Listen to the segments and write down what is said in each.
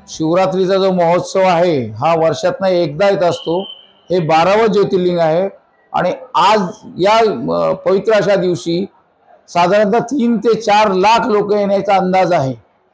शिवरात्रीचा जो महोत्सव आहे हा वर्षातनं एकदा येत असतो। हे 12वं ज्योतिर्लिंग आहे आणि आज या पवित्र अशा दिवशी साधारणतः 3 ते 4 लाख लोक येण्याचा अंदाज आहे।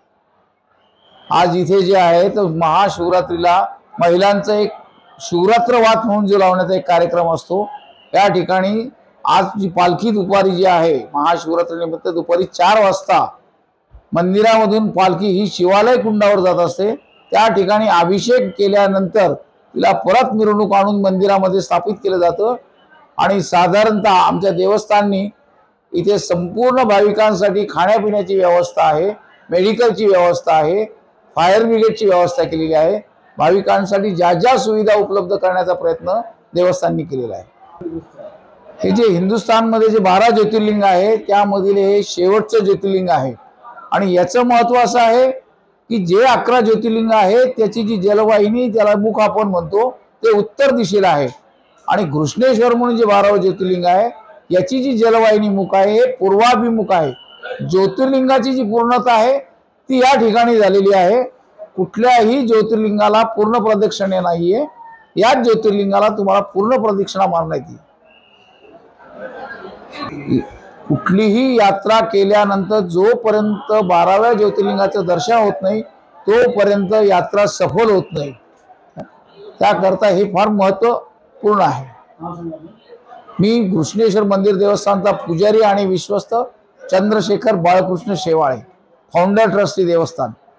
आज इथे जे आहे तर महाशिवरात्रीला महिलांचा एक शिवरात्रवात म्हणून जो लावण्याचा एक कार्यक्रम असतो। या ठिकाणी आज जी पालखी दुपारी जी आहे महाशिवरात्रीनिमित्त दुपारी 4 वाजता मंदिरामधून पालखी ही शिवालय कुंडावर जात असते। त्या ठिकाणी अभिषेक केल्यानंतर तिला परत मिरवणूक आणून मंदिरामध्ये स्थापित केलं जातं आणि साधारणतः आमच्या देवस्थाननी इथे संपूर्ण भाविकांसाठी खाण्यापिण्याची व्यवस्था आहे, मेडिकलची व्यवस्था आहे, फायर ब्रिगेडची व्यवस्था केलेली आहे। भाविकांसाठी ज्या ज्या सुविधा उपलब्ध करण्याचा प्रयत्न देवस्थाननी केलेला आहे। हे जे हिंदुस्थानमध्ये जे 12 ज्योतिर्लिंग आहे त्यामधील हे शेवटचं ज्योतिर्लिंग आहे आणि याचं महत्त्व असं आहे की जे 11 ज्योतिर्लिंग आहे त्याची जी जलवाहिनी ज्याला मुख आपण म्हणतो ते उत्तर दिशेला आहे आणि घृष्णेश्वर म्हणून जे 12वं ज्योतिर्लिंग आहे याची जी जलवाहिनी मुख आहे हे पूर्वाभिमुख आहे। ज्योतिर्लिंगाची जी पूर्णता आहे ती या ठिकाणी झालेली आहे। कुठल्याही ज्योतिर्लिंगाला पूर्ण प्रदक्षिणा नाहीये, या ज्योतिर्लिंगाला तुम्हाला पूर्ण प्रदक्षिणा मारण्यात येईल। कुठलीही यात्रा केल्यानंतर जोपर्यंत 12व्या ज्योतिर्लिंगाचं दर्शन होत नाही तोपर्यंत यात्रा सफल होत नाही। त्याकरता हे फार महत्त्वपूर्ण आहे। मी घृष्णेश्वर मंदिर देवस्थानचा पुजारी आणि विश्वस्त चंद्रशेखर बाळकृष्ण शेवाळे, फाउंडर ट्रस्टी देवस्थान।